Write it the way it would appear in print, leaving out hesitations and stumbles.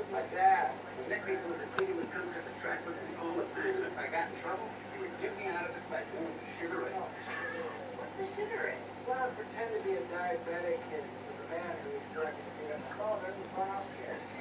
My dad. When Nick was a kid, he would come to the track with me all the time, and if I got in trouble, he would get me out of the bedroom with the sugar in. What's the sugar in? Well, I pretend to be a diabetic, and so the man who was directing me, I called him, wow, scarce.